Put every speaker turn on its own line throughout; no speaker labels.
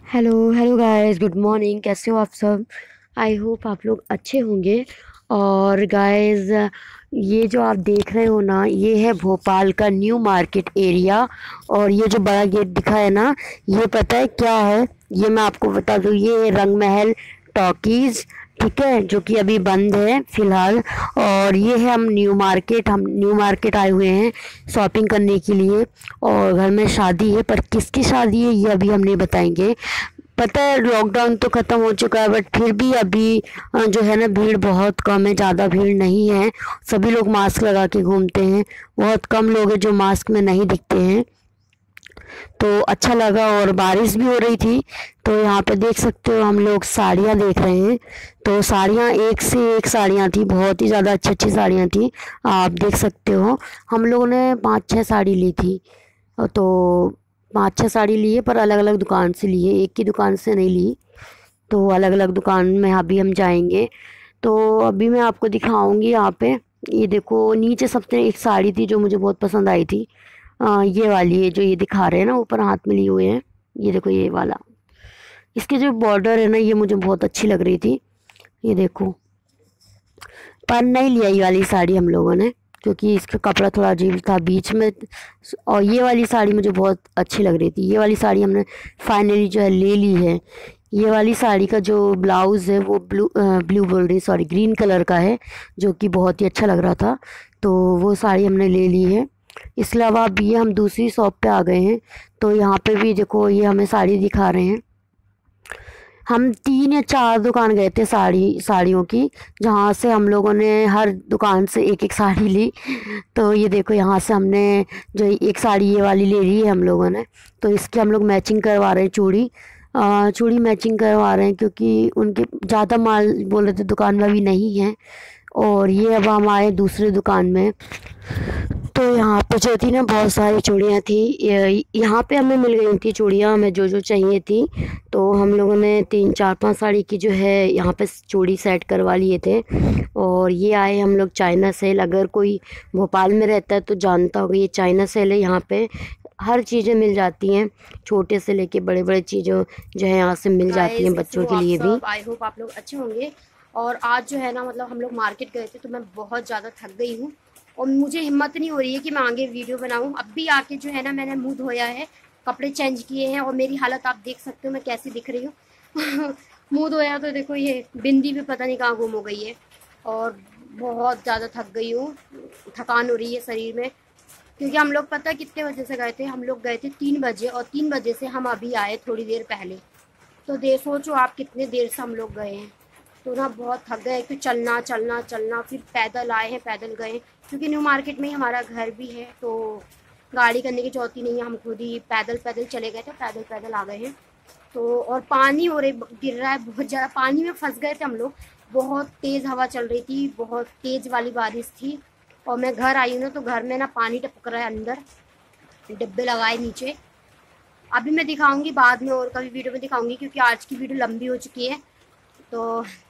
Hello hello guys, good morning. कैसे हो आप सब? आई होप आप लोग अच्छे होंगे। और गाइस, ये जो आप देख रहे हो ना, ये है भोपाल का न्यू मार्केट एरिया। और ये जो बड़ा गेट दिखा है ना, ये पता है क्या है? ये मैं आपको बता दूँ, ये है रंग महल टॉकीज़। ठीक है, जो कि अभी बंद है फ़िलहाल। और ये है हम न्यू मार्केट आए हुए हैं शॉपिंग करने के लिए। और घर में शादी है, पर किसकी शादी है ये अभी हम नहीं बताएंगे। पता है लॉकडाउन तो ख़त्म हो चुका है, बट फिर भी अभी जो है ना, भीड़ बहुत कम है, ज़्यादा भीड़ नहीं है। सभी लोग मास्क लगा के घूमते हैं। बहुत कम लोग हैं जो मास्क में नहीं दिखते हैं। तो अच्छा लगा, और बारिश भी हो रही थी। तो यहाँ पे देख सकते हो, हम लोग साड़ियाँ देख रहे हैं। तो साड़ियाँ एक से एक साड़ियाँ थी, बहुत ही ज़्यादा अच्छी अच्छी साड़ियाँ थी। आप देख सकते हो, हम लोगों ने 5-6 साड़ी ली थी। तो 5-6 साड़ी लिए, पर अलग अलग दुकान से लिए, एक की दुकान से नहीं ली। तो अलग अलग दुकान में अभी हम जाएंगे। तो अभी मैं आपको दिखाऊंगी यहाँ पे। ये देखो, नीचे सबसे एक साड़ी थी जो मुझे बहुत पसंद आई थी। ये वाली है जो ये दिखा रहे हैं ना, ऊपर हाथ में लिए हुए हैं। ये देखो, ये वाला। इसके जो बॉर्डर है ना, ये मुझे बहुत अच्छी लग रही थी। ये देखो, पर नहीं लिया ये वाली साड़ी हम लोगों ने, क्योंकि इसका कपड़ा थोड़ा अजीब था बीच में। और ये वाली साड़ी मुझे बहुत अच्छी लग रही थी। ये वाली साड़ी हमने फाइनली जो है ले ली है। ये वाली साड़ी का जो ब्लाउज़ है वो ब्लू बोल रही, सॉरी, ग्रीन कलर का है, जो कि बहुत ही अच्छा लग रहा था। तो वो साड़ी हमने ले ली है। इसके अलावा अब ये हम दूसरी शॉप पे आ गए हैं। तो यहाँ पे भी देखो, ये हमें साड़ी दिखा रहे हैं। हम 3 या 4 दुकान गए थे साड़ियों की, जहाँ से हम लोगों ने हर दुकान से एक एक साड़ी ली। तो ये देखो, यहाँ से हमने जो एक साड़ी ये वाली ले ली है हम लोगों ने। तो इसकी हम लोग मैचिंग करवा रहे हैं, चूड़ी। चूड़ी मैचिंग करवा रहे हैं, क्योंकि उनके ज़्यादा माल बोल रहे थे दुकान में अभी नहीं है। और ये अब हम आए दूसरे दुकान में। तो यहाँ पे जो थी ना, बहुत सारी चूड़ियाँ थी। यहाँ पे हमें मिल गई थी चूड़ियाँ, हमें जो जो चाहिए थी। तो हम लोगों ने 3-4-5 साड़ी की जो है यहाँ पे चूड़ी सेट करवा लिए थे। और ये आए हम लोग चाइना सेल। अगर कोई भोपाल में रहता है तो जानता होगा, ये चाइना सेल है। यहाँ पे हर चीज़ें मिल जाती हैं, छोटे से लेके बड़े बड़े चीज़ों जो है यहाँ से मिल जाती हैं,
गाइस, कैसे
बच्चों
हो
के
आप
लिए भी।
सब? आई होप आप लोग अच्छे होंगे। और आज जो है ना, मतलब हम लोग मार्केट गए थे तो मैं बहुत ज़्यादा थक गई हूँ। और मुझे हिम्मत नहीं हो रही है कि मैं आगे वीडियो बनाऊँ। अब भी आके जो है ना, मैंने मुंह धोया है, कपड़े चेंज किए हैं, और मेरी हालत आप देख सकते हो मैं कैसी दिख रही हूँ। मुंह धोया तो देखो, ये बिंदी भी पता नहीं कहाँ गुम हो गई है। और बहुत ज़्यादा थक गई हूँ, थकान हो रही है शरीर में। क्योंकि हम लोग पता है कितने बजे से गए थे? हम लोग गए थे 3 बजे, और 3 बजे से हम अभी आए थोड़ी देर पहले। तो सोचो आप कितने देर से हम लोग गए हैं। तो ना बहुत थक गए। एक तो चलना चलना चलना, फिर पैदल आए हैं, पैदल गए, क्योंकि न्यू मार्केट में ही हमारा घर भी है। तो गाड़ी करने की जरूरत ही नहीं है, हम खुद ही पैदल पैदल चले गए थे, पैदल पैदल आ गए हैं। तो और पानी हो रही, गिर रहा है बहुत ज़्यादा, पानी में फंस गए थे हम लोग। बहुत तेज़ हवा चल रही थी, बहुत तेज़ वाली बारिश थी। और मैं घर आई हूँ ना, तो घर में ना पानी टपक रहा है अंदर, डिब्बे लगाए नीचे। अभी मैं दिखाऊंगी बाद में, और कभी वीडियो में दिखाऊंगी, क्योंकि आज की वीडियो लंबी हो चुकी है। तो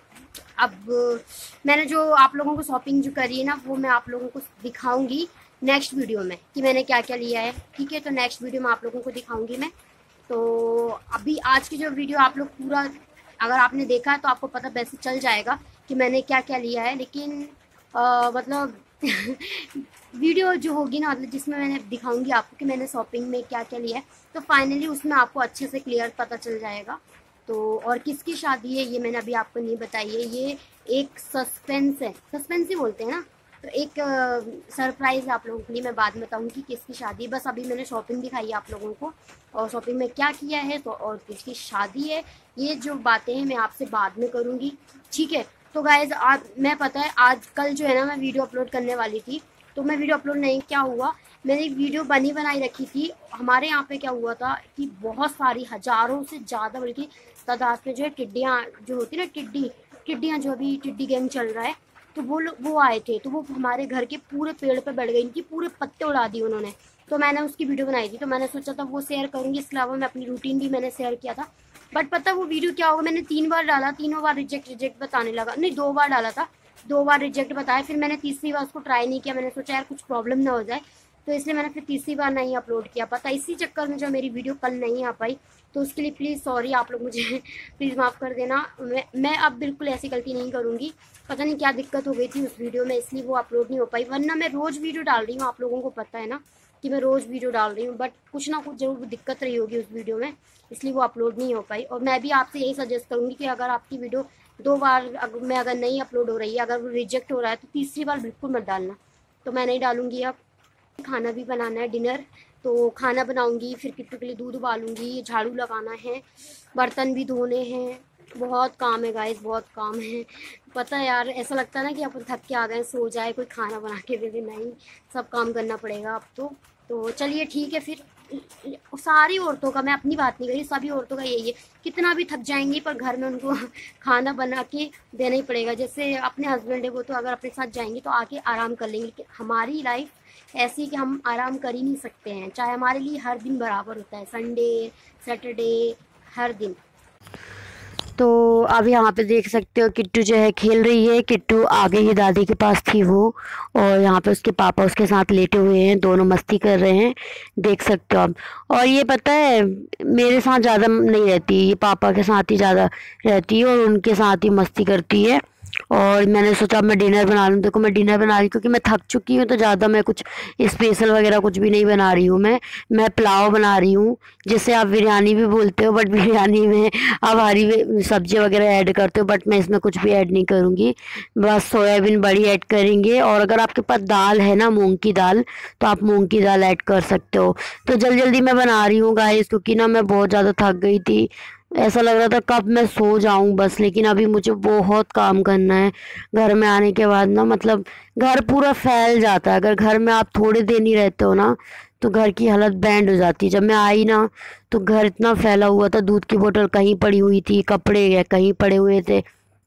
अब मैंने जो आप लोगों को शॉपिंग जो करी है ना, वो मैं आप लोगों को दिखाऊंगी नेक्स्ट वीडियो में कि मैंने क्या क्या लिया है। ठीक है, तो नेक्स्ट वीडियो में आप लोगों को दिखाऊंगी मैं। तो अभी आज की जो वीडियो आप लोग पूरा अगर आपने देखा है तो आपको पता वैसे चल जाएगा कि मैंने क्या क्या लिया है। लेकिन मतलब वीडियो जो होगी ना, मतलब जिसमें मैंने दिखाऊंगी आपको कि मैंने शॉपिंग में क्या क्या लिया है, तो फाइनली उसमें आपको अच्छे से क्लियर पता चल जाएगा। तो और किसकी शादी है ये मैंने अभी आपको नहीं बताई है, ये एक सस्पेंस है, सस्पेंस ही बोलते हैं ना। तो एक सरप्राइज़ है आप लोगों के लिए, मैं बाद में बताऊंगी कि किसकी शादी है। बस अभी मैंने शॉपिंग दिखाई है आप लोगों को, और शॉपिंग में क्या किया है, तो और किसकी शादी है, ये जो बातें हैं मैं आपसे बाद में करूँगी। ठीक है, तो गाइज़ आज मैं पता है आज कल जो है ना, मैं वीडियो अपलोड करने वाली थी, तो मैं वीडियो अपलोड नहीं, क्या हुआ, मैंने एक वीडियो बनी बनाई रखी थी। हमारे यहाँ पे क्या हुआ था कि बहुत सारी, हज़ारों से ज़्यादा बल्कि तादाद में जो है टिड्डियाँ जो होती है ना, टिड्डियाँ जो अभी टिड्डी गैंग चल रहा है, तो वो लोग वो आए थे। तो वो हमारे घर के पूरे पेड़ पे बैठ गई, इनकी पूरे पत्ते उड़ा दिए उन्होंने। तो मैंने उसकी वीडियो बनाई थी, तो मैंने सोचा था वो शेयर करूँगी। इसके अलावा मैं अपनी रूटीन भी मैंने शेयर किया था। बट पता वो वीडियो क्या होगा, मैंने 3 बार डाला, तीनों बार रिजेक्ट रिजेक्ट बताने लगा। नहीं, 2 बार डाला था, 2 बार रिजेक्ट बताया। फिर मैंने तीसरी बार उसको ट्राई नहीं किया, मैंने सोचा यार कुछ प्रॉब्लम ना हो जाए, तो इसलिए मैंने फिर तीसरी बार नहीं अपलोड किया। पता इसी चक्कर में जो मेरी वीडियो कल नहीं आ पाई, तो उसके लिए प्लीज़ सॉरी, आप लोग मुझे प्लीज़ माफ़ कर देना। मैं अब बिल्कुल ऐसी गलती नहीं करूँगी। पता नहीं क्या दिक्कत हो गई थी उस वीडियो में, इसलिए वो अपलोड नहीं हो पाई, वरना मैं रोज़ वीडियो डाल रही हूँ, आप लोगों को पता है ना कि मैं रोज़ वीडियो डाल रही हूँ, बट कुछ ना कुछ ज़रूर दिक्कत रही होगी उस वीडियो में, इसलिए वो अपलोड नहीं हो पाई। और मैं भी आपसे यही सजेस्ट करूँगी कि अगर आपकी वीडियो 2 बार में अगर नहीं अपलोड हो रही है, अगर वो रिजेक्ट हो रहा है, तो तीसरी बार बिल्कुल मत डालना। तो मैं नहीं डालूँगी अब। खाना भी बनाना है, डिनर, तो खाना बनाऊँगी, फिर किट्टू के लिए दूध उबालूँगी, झाड़ू लगाना है, बर्तन भी धोने हैं, बहुत काम है गाइस, बहुत काम है। पता है यार, ऐसा लगता है ना कि अपन थक के आ गए, सो जाए, कोई खाना बना के दे दे, नहीं, सब काम करना पड़ेगा अब तो चलिए ठीक है फिर। सारी औरतों का, मैं अपनी बात नहीं करी, सभी औरतों का यही है, कितना भी थक जाएंगी पर घर में उनको खाना बना के देना ही पड़ेगा। जैसे अपने हस्बैंड है, वो तो अगर अपने साथ जाएंगे तो आके आराम कर लेंगे, लेकिन हमारी लाइफ ऐसी कि हम आराम कर ही नहीं सकते हैं, चाहे हमारे लिए हर दिन बराबर होता है, संडे सैटरडे हर दिन।
तो अब यहाँ पे देख सकते हो किट्टू जो है खेल रही है। किट्टू आगे ही दादी के पास थी वो, और यहाँ पे उसके पापा उसके साथ लेटे हुए हैं, दोनों मस्ती कर रहे हैं, देख सकते हो आप। और ये पता है मेरे साथ ज़्यादा नहीं रहती, ये पापा के साथ ही ज़्यादा रहती है और उनके साथ ही मस्ती करती है। और मैंने सोचा मैं डिनर बना लूँ। देखो मैं डिनर बना रही हूँ क्योंकि मैं थक चुकी हूँ, तो ज़्यादा मैं कुछ स्पेशल वगैरह कुछ भी नहीं बना रही हूँ। मैं पुलाव बना रही हूँ, जिसे आप बिरयानी भी बोलते हो, बट बिरयानी में आप हरी सब्जी वगैरह ऐड करते हो, बट मैं इसमें कुछ भी ऐड नहीं करूँगी, बस सोयाबीन बड़ी ऐड करेंगे। और अगर आपके पास दाल है ना, मूंग की दाल, तो आप मूंग की दाल ऐड कर सकते हो। तो जल्दी जल्दी मैं बना रही हूँ गाइस, क्योंकि ना मैं बहुत ज़्यादा थक गई थी, ऐसा लग रहा था कब मैं सो जाऊं बस, लेकिन अभी मुझे बहुत काम करना है। घर में आने के बाद ना मतलब घर पूरा फैल जाता है, अगर घर में आप थोड़े दिन ही रहते हो ना तो घर की हालत बैंड हो जाती है। जब मैं आई ना तो घर इतना फैला हुआ था, दूध की बोतल कहीं पड़ी हुई थी, कपड़े कहीं पड़े हुए थे।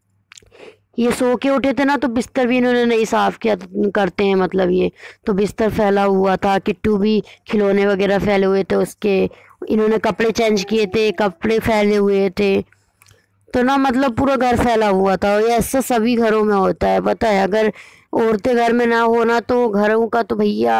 ये सो के उठे थे ना तो बिस्तर भी इन्होंने नहीं साफ किया, करते हैं मतलब ये, तो बिस्तर फैला हुआ था। किट्टू भी खिलौने वगैरह फैले हुए थे उसके, इन्होंने कपड़े चेंज किए थे, कपड़े फैले हुए थे, तो ना मतलब पूरा घर फैला हुआ था। और ये ऐसा सभी घरों में होता है, पता है, अगर औरतें घर में ना हो ना तो घरों का तो भैया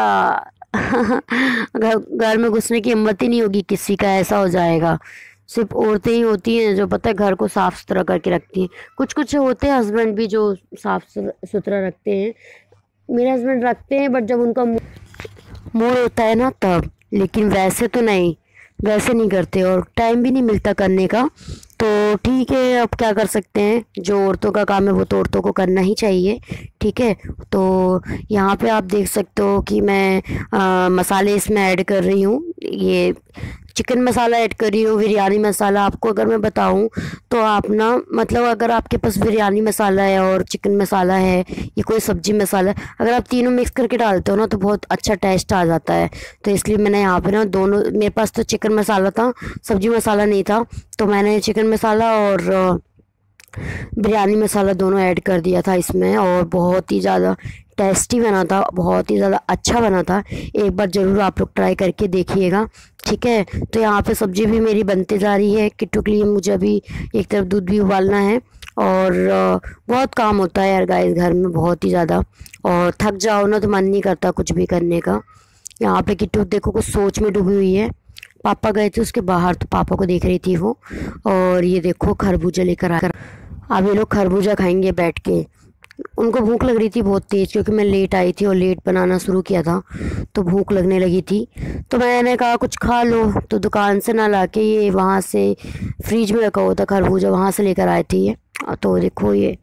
घर में घुसने की हिम्मत ही नहीं होगी किसी का, ऐसा हो जाएगा। सिर्फ औरतें ही होती हैं जो पता है घर को साफ सुथरा करके रखती हैं। कुछ कुछ होते हैं हस्बैंड भी जो साफ सुथरा रखते हैं, मेरे हस्बैंड रखते हैं, बट जब उनका मूड होता है ना तब, लेकिन वैसे तो नहीं, वैसे नहीं करते और टाइम भी नहीं मिलता करने का। तो ठीक है, अब क्या कर सकते हैं, जो औरतों का काम है वो तो औरतों को करना ही चाहिए। ठीक है, तो यहाँ पे आप देख सकते हो कि मैं मसाले इसमें ऐड कर रही हूँ। ये चिकन मसाला ऐड कर रही हूँ, बिरयानी मसाला। आपको अगर मैं बताऊँ तो आप ना मतलब अगर आपके पास बिरयानी मसाला है और चिकन मसाला है या कोई सब्जी मसाला है, अगर आप तीनों मिक्स करके डालते हो ना तो बहुत अच्छा टेस्ट आ जाता है। तो इसलिए मैंने यहाँ पे ना दोनों, मेरे पास तो चिकन मसाला था, सब्जी मसाला नहीं था, तो मैंने चिकन मसाला और बिरयानी मसाला दोनों ऐड कर दिया था इसमें, और बहुत ही ज़्यादा टेस्टी बना था, बहुत ही ज़्यादा अच्छा बना था। एक बार ज़रूर आप लोग ट्राई करके देखिएगा। ठीक है, तो यहाँ पे सब्ज़ी भी मेरी बनते जा रही है। किट्टू के लिए मुझे अभी एक तरफ दूध भी उबालना है, और बहुत काम होता है यार गाइस घर में, बहुत ही ज़्यादा, और थक जाओ ना तो मन नहीं करता कुछ भी करने का। यहाँ पे किट्टू देखो कुछ सोच में डूबी हुई है, पापा गए थे उसके बाहर तो पापा को देख रही थी वो। और ये देखो खरबूजा लेकर आकर, अब ये लोग खरबूजा खाएंगे बैठ के। उनको भूख लग रही थी बहुत तेज़, क्योंकि मैं लेट आई थी और लेट बनाना शुरू किया था, तो भूख लगने लगी थी। तो मैंने कहा कुछ खा लो, तो दुकान से ना लाके ये वहाँ से फ्रिज में रखा हुआ था खरबूजा, वहाँ से लेकर आए थे ये। तो देखो ये,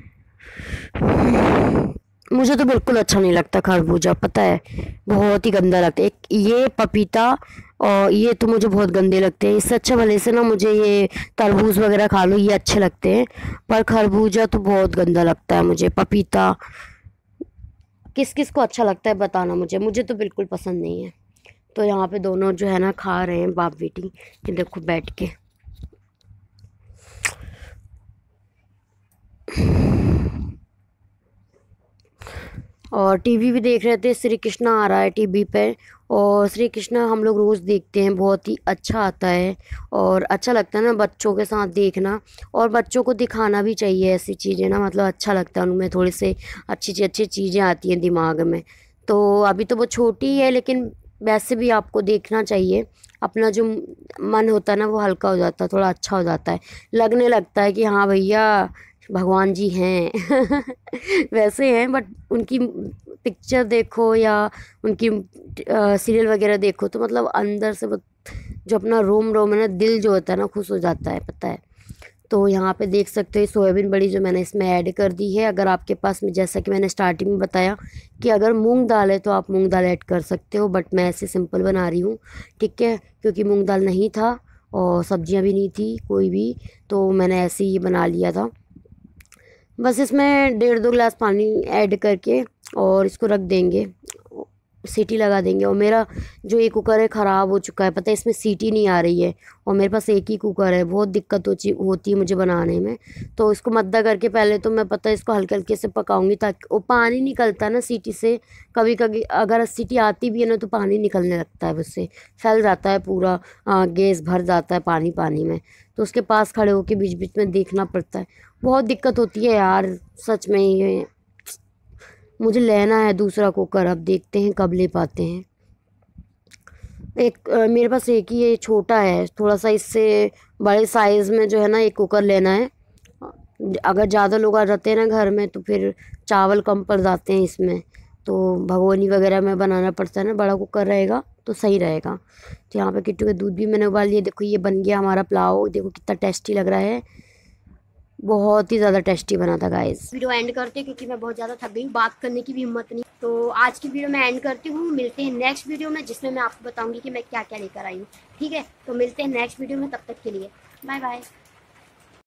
मुझे तो बिल्कुल अच्छा नहीं लगता खरबूजा, पता है, बहुत ही गंदा लगता है। एक ये पपीता और ये तो मुझे बहुत गंदे लगते हैं, इससे अच्छा भले से ना मुझे ये तरबूज वगैरह खा लो, ये अच्छे लगते हैं, पर खरबूजा तो बहुत गंदा लगता है मुझे। पपीता किस किस को अच्छा लगता है बताना मुझे, मुझे तो बिल्कुल पसंद नहीं है। तो यहाँ पे दोनों जो है ना खा रहे हैं बाप बेटी, ये देखो बैठ के। और टीवी भी देख रहे थे, श्री कृष्णा आ रहा है टीवी पे, और श्री कृष्णा हम लोग रोज़ देखते हैं, बहुत ही अच्छा आता है और अच्छा लगता है ना बच्चों के साथ देखना, और बच्चों को दिखाना भी चाहिए ऐसी चीज़ें ना, मतलब अच्छा लगता है, उनमें थोड़े से अच्छी अच्छी चीज़ें आती हैं दिमाग में। तो अभी तो वो छोटी है, लेकिन वैसे भी आपको देखना चाहिए, अपना जो मन होता है ना वो हल्का हो जाता है, थोड़ा अच्छा हो जाता है, लगने लगता है कि हाँ भैया भगवान जी हैं। वैसे हैं, बट उनकी पिक्चर देखो या उनकी सीरियल वगैरह देखो तो मतलब अंदर से जो अपना रोम रोम है ना, दिल जो होता है ना खुश हो जाता है, पता है। तो यहाँ पे देख सकते हो सोयाबीन बड़ी जो मैंने इसमें ऐड कर दी है। अगर आपके पास में, जैसा कि मैंने स्टार्टिंग में बताया कि अगर मूंग दाल है तो आप मूंग दाल ऐड कर सकते हो, बट मैं ऐसे सिंपल बना रही हूँ, ठीक है, क्योंकि मूंग दाल नहीं था और सब्जियाँ भी नहीं थी कोई भी, तो मैंने ऐसे ही बना लिया था। बस इसमें 1.5-2 गिलास पानी ऐड करके और इसको रख देंगे, सीटी लगा देंगे। और मेरा जो ये कुकर है ख़राब हो चुका है, पता है, इसमें सीटी नहीं आ रही है और मेरे पास एक ही कुकर है, बहुत दिक्कत होती है मुझे बनाने में। तो इसको मद्दा करके पहले तो मैं, पता है, इसको हल्के हल्के से पकाऊंगी ताकि वो पानी निकलता है ना सीटी से, कभी कभी अगर सीटी आती भी है ना तो पानी निकलने लगता है, उससे फैल जाता है पूरा, गैस भर जाता है पानी पानी में। तो उसके पास खड़े होकर बीच बीच में देखना पड़ता है, बहुत दिक्कत होती है यार, सच में। ये मुझे लेना है दूसरा कुकर, अब देखते हैं कब ले पाते हैं। एक मेरे पास एक ही है, छोटा है थोड़ा सा, इससे बड़े साइज़ में जो है ना एक कुकर लेना है। अगर ज़्यादा लोग आ जाते हैं ना घर में तो फिर चावल कम पड़ जाते हैं इसमें, तो भगोनी वगैरह में बनाना पड़ता है ना, बड़ा कुकर रहेगा तो सही रहेगा। तो यहाँ पे किट्टू का दूध भी मैंने उबाल लिया, देखो ये बन गया हमारा पुलाव, देखो कितना टेस्टी लग रहा है, बहुत ही ज़्यादा टेस्टी बना था गाइस।
वीडियो एंड करते हैं क्योंकि मैं बहुत ज़्यादा थक गई हूँ, बात करने की भी हिम्मत नहीं। तो आज की वीडियो मैं एंड करती हूँ, मिलते हैं नेक्स्ट वीडियो में जिसमें मैं आपको बताऊंगी कि मैं क्या क्या लेकर आई हूँ। ठीक है, तो मिलते हैं नेक्स्ट वीडियो में, तब तक के लिए बाय बाय।